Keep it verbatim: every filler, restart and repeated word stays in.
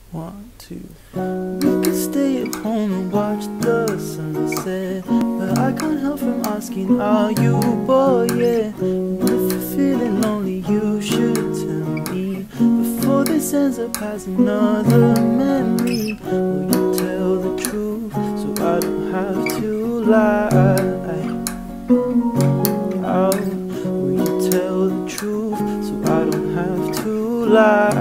One, two. We could stay at home and watch the sunset, but I can't help from asking, are you bored yet? And if you're feeling lonely, you should tell me before this ends up as another memory. Will you tell the truth so I don't have to lie? Oh, will you tell the truth so I don't have to lie?